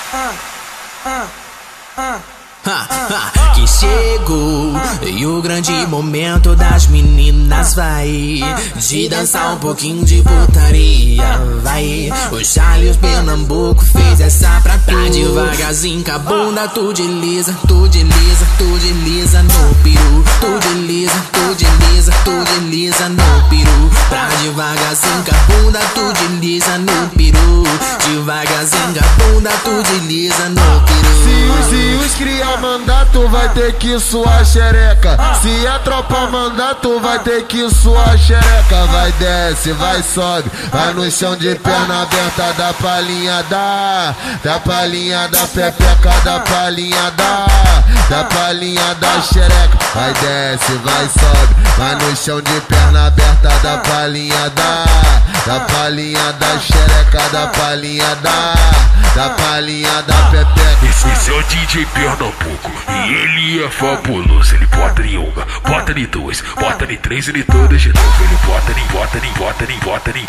Que chegou e o grande momento das meninas vai de dançar um pouquinho de putaria, vai. O Charles Pernambuco fez essa pra tu. Tá devagarzinho com a bunda, tu desliza, tu desliza, tu desliza no peru. Tu desliza, tu desliza, tu desliza no peru. Tá devagarzinho com a bunda, tu desliza no peru. Devagarzinho com a bunda, tu desliza no peru. Se os cria mandar, tu vai ter que suar xereca. Se a tropa mandar, tu vai ter que suar xereca. Vai, desce, vai, sobe, vai no chão de perna aberta. Da palhinha da palhinha da pepeca, da palhinha da palhinha da xereca. Vai, desce, vai, sobe, vai no chão de perna aberta. Da palhinha da palhinha da xereca, da palhinha da palhinha da pepeca. Esse é o DJ Pernambuco e ele é fabuloso. Ele bota em uma, bota em duas, bota em três e todas de novo. Ele bota em uma, bota em uma, bota em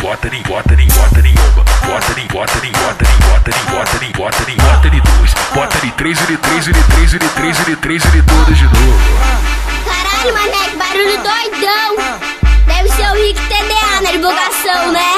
duas, bota em três e todas de novo. Caralho, mané, que barulho doidão. Deve ser o Rick TDA na divulgação, né?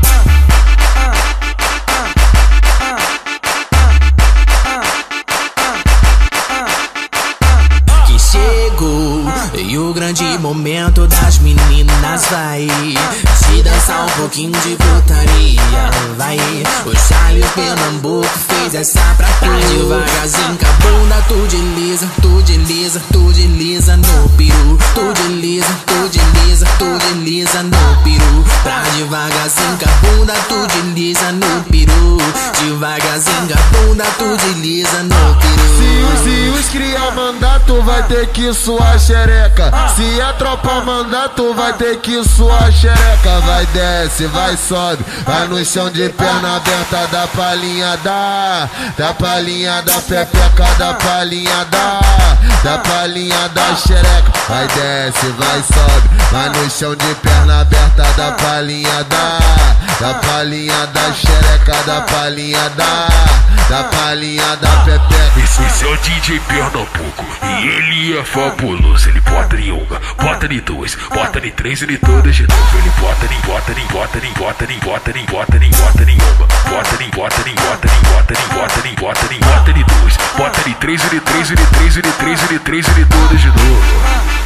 Chegou e o grande momento das meninas vai de dançar um pouquinho de putaria, vai. O Charles Pernambuco fez essa pra tu. Tá devagarzinho com a bunda, tu desliza, tu desliza, tu desliza no peru. Tu desliza, tu desliza, tu desliza no peru. Tá devagarzinho com a bunda, tu desliza no peru. Devagarzinho com a bunda, tu desliza no peru. Se os cria mandar, tu vai ter que suar xereca. Se a tropa mandar, tu vai ter que suar xereca. Vai, desce, vai, sobe, vai no chão de perna aberta. Da palhinha da palhinha da pepeca, da palhinha da palhinha da xereca. Vai, desce, vai, sobe, vai no chão de perna aberta. Da palhinha da palhinha da xereca, da palhinha da palhinha da pepeca. Esse é o DJ Pernambuco e ele é fabuloso. Ele bota em uma, bota em duas, bota em três e todas de novo. Ele bota em uma, bota em duas, bota em três e todas de novo.